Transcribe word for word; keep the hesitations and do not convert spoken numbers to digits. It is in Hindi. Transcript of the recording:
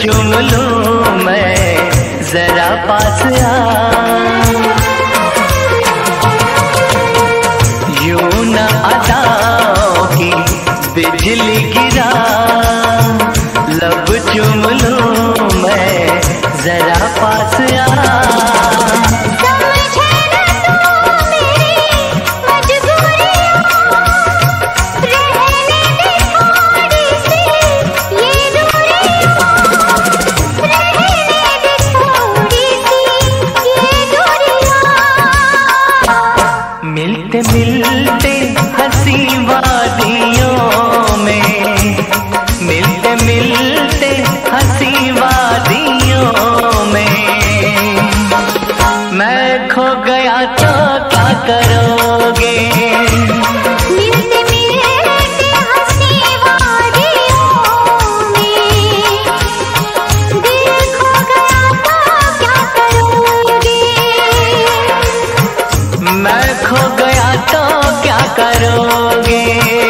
चूम लूं मैं जरा पास आ। यूं न अदाओं की बिजली गिरा, लब चूम लूं मैं जरा पास आ। मिलते मिलते हंसी वादियों में, मिलते मिलते हंसी वादियों में, मैं खो गया तो क्या करोगे? मिलते मिलते हंसी वादियों में, दिल खो गया तो क्या करोगे? मैं खो गया तो क्या करोगे?